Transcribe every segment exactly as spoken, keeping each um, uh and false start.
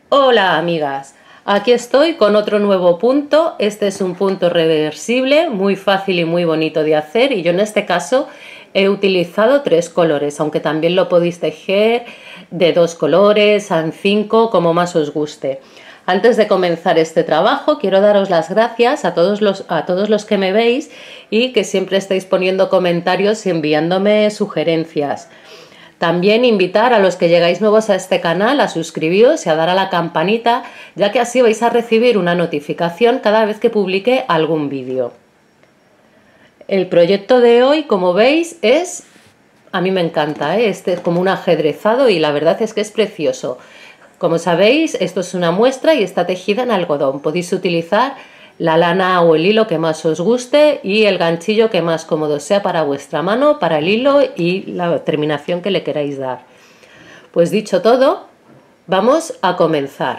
Hola amigas, aquí estoy con otro nuevo punto. Este es un punto reversible, muy fácil y muy bonito de hacer, y yo en este caso he utilizado tres colores, aunque también lo podéis tejer de dos colores, en cinco, como más os guste. Antes de comenzar este trabajo, quiero daros las gracias a todos los, a todos los que me veis y que siempre estáis poniendo comentarios y enviándome sugerencias. También invitar a los que llegáis nuevos a este canal a suscribiros y a dar a la campanita, ya que así vais a recibir una notificación cada vez que publique algún vídeo. El proyecto de hoy, como veis, es... a mí me encanta, ¿eh? Este es como un ajedrezado y la verdad es que es precioso. Como sabéis, esto es una muestra y está tejida en algodón. Podéis utilizar la lana o el hilo que más os guste y el ganchillo que más cómodo sea para vuestra mano, para el hilo y la terminación que le queráis dar. Pues dicho todo, vamos a comenzar.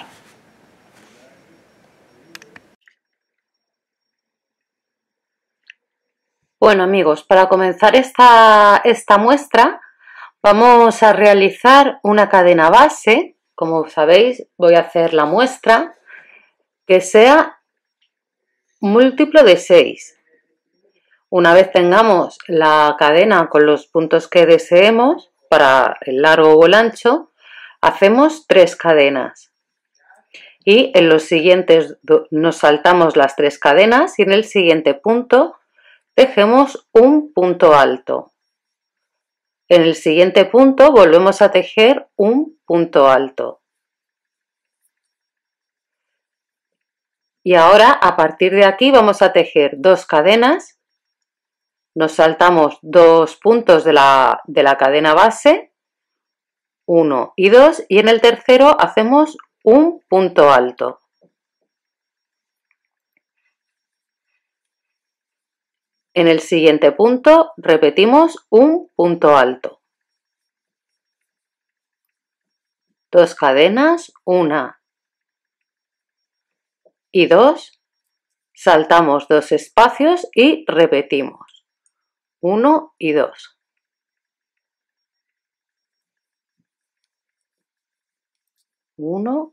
Bueno amigos, para comenzar esta, esta muestra vamos a realizar una cadena base. Como sabéis, voy a hacer la muestra que sea múltiplo de seis. Una vez tengamos la cadena con los puntos que deseemos para el largo o el ancho, hacemos tres cadenas y en los siguientes nos saltamos las tres cadenas y en el siguiente punto tejemos un punto alto. En el siguiente punto volvemos a tejer un punto alto. Y ahora a partir de aquí vamos a tejer dos cadenas. Nos saltamos dos puntos de la, de la cadena base, uno y dos, y en el tercero hacemos un punto alto. En el siguiente punto repetimos un punto alto. Dos cadenas, una y dos, saltamos dos espacios y repetimos uno y dos. uno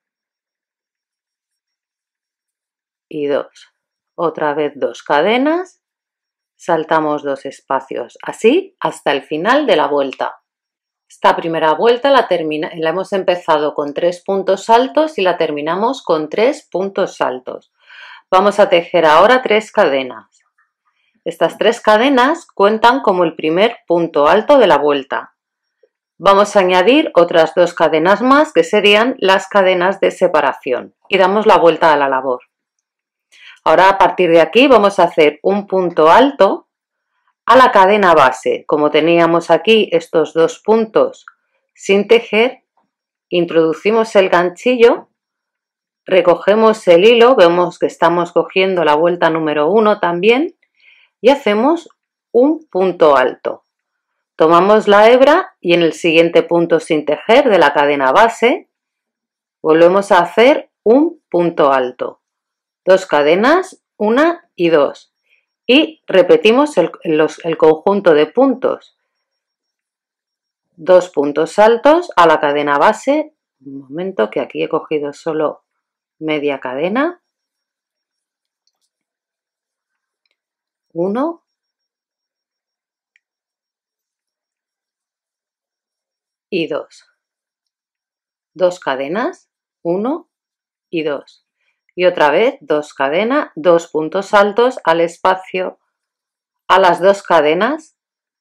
y dos. Otra vez dos cadenas, saltamos dos espacios, así hasta el final de la vuelta. Esta primera vuelta la, termina, la hemos empezado con tres puntos altos y la terminamos con tres puntos altos. Vamos a tejer ahora tres cadenas. Estas tres cadenas cuentan como el primer punto alto de la vuelta. Vamos a añadir otras dos cadenas más que serían las cadenas de separación y damos la vuelta a la labor. Ahora a partir de aquí vamos a hacer un punto alto a la cadena base. Como teníamos aquí estos dos puntos sin tejer, introducimos el ganchillo, recogemos el hilo, vemos que estamos cogiendo la vuelta número uno también y hacemos un punto alto. Tomamos la hebra y en el siguiente punto sin tejer de la cadena base volvemos a hacer un punto alto. Dos cadenas, una y dos. Y repetimos el, los, el conjunto de puntos. Dos puntos altos a la cadena base. Un momento que aquí he cogido solo media cadena. Uno. Y dos. Dos cadenas, uno y dos. Y otra vez dos cadenas, dos puntos altos al espacio, a las dos cadenas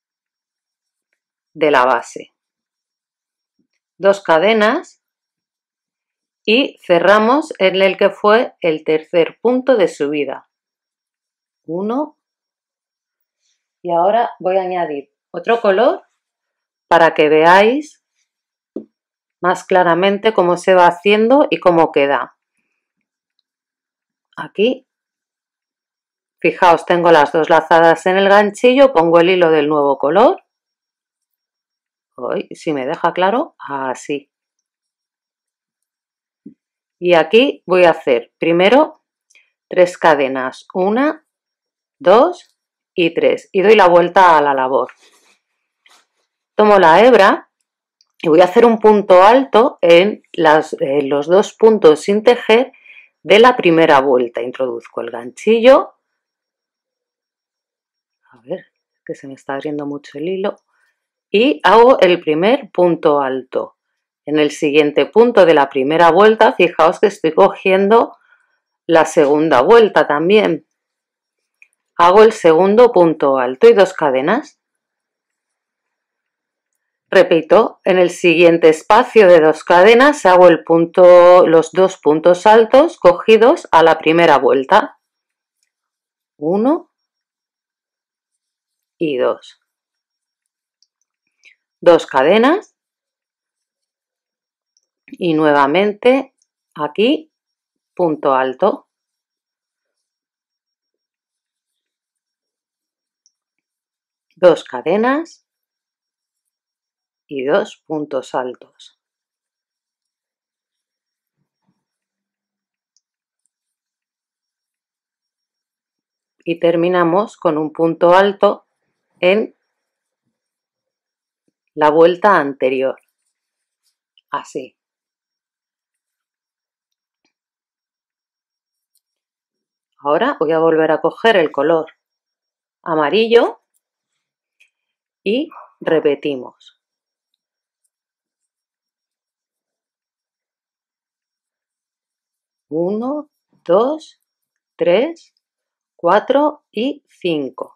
de la base. Dos cadenas y cerramos en el que fue el tercer punto de subida. Uno. Y ahora voy a añadir otro color para que veáis más claramente cómo se va haciendo y cómo queda. Aquí, fijaos, tengo las dos lazadas en el ganchillo, pongo el hilo del nuevo color. Uy, si me deja claro, así. Y aquí voy a hacer primero tres cadenas, una, dos y tres. Y doy la vuelta a la labor. Tomo la hebra y voy a hacer un punto alto en, las, en los dos puntos sin tejer de la primera vuelta. Introduzco el ganchillo, a ver, que se me está abriendo mucho el hilo, y hago el primer punto alto. En el siguiente punto de la primera vuelta, fijaos que estoy cogiendo la segunda vuelta también. Hago el segundo punto alto y dos cadenas. Repito, en el siguiente espacio de dos cadenas hago el punto, los dos puntos altos cogidos a la primera vuelta. Uno y dos. Dos cadenas y nuevamente aquí punto alto. Dos cadenas y dos puntos altos. Y terminamos con un punto alto en la vuelta anterior. Así. Ahora voy a volver a coger el color amarillo y repetimos. Uno, dos, tres, cuatro y cinco.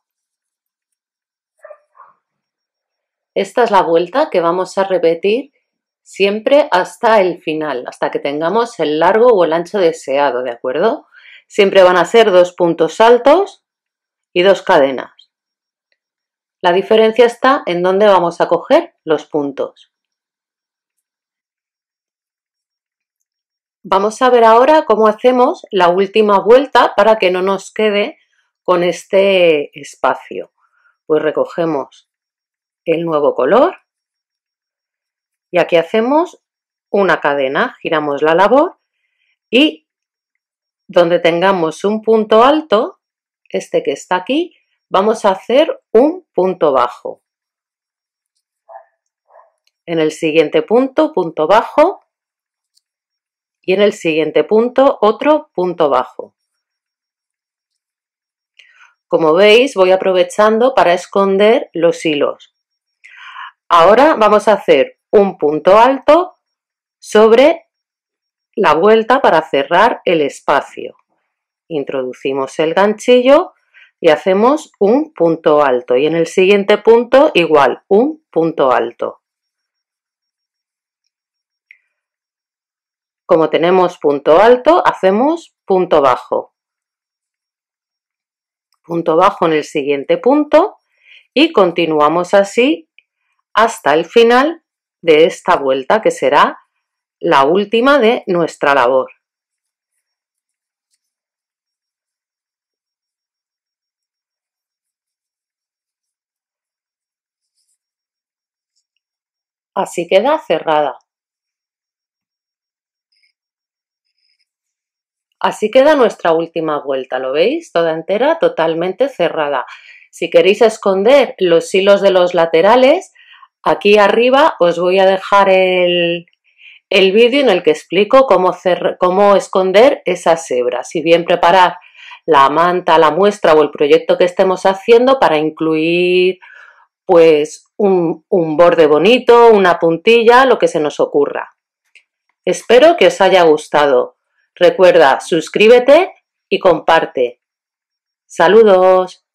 Esta es la vuelta que vamos a repetir siempre hasta el final, hasta que tengamos el largo o el ancho deseado, ¿de acuerdo? Siempre van a ser dos puntos altos y dos cadenas. La diferencia está en dónde vamos a coger los puntos. Vamos a ver ahora cómo hacemos la última vuelta para que no nos quede con este espacio. Pues recogemos el nuevo color y aquí hacemos una cadena, giramos la labor y donde tengamos un punto alto, este que está aquí, vamos a hacer un punto bajo. En el siguiente punto, punto bajo, y en el siguiente punto otro punto bajo. Como veis, voy aprovechando para esconder los hilos. Ahora vamos a hacer un punto alto sobre la vuelta para cerrar el espacio. Introducimos el ganchillo y hacemos un punto alto y en el siguiente punto igual, un punto alto. Como tenemos punto alto, hacemos punto bajo. Punto bajo en el siguiente punto y continuamos así hasta el final de esta vuelta, que será la última de nuestra labor. Así queda cerrada. Así queda nuestra última vuelta, ¿lo veis? Toda entera, totalmente cerrada. Si queréis esconder los hilos de los laterales, aquí arriba os voy a dejar el, el vídeo en el que explico cómo, cer- cómo esconder esas hebras y bien preparar la manta, la muestra o el proyecto que estemos haciendo para incluir pues un, un borde bonito, una puntilla, lo que se nos ocurra. Espero que os haya gustado. Recuerda, suscríbete y comparte. ¡Saludos!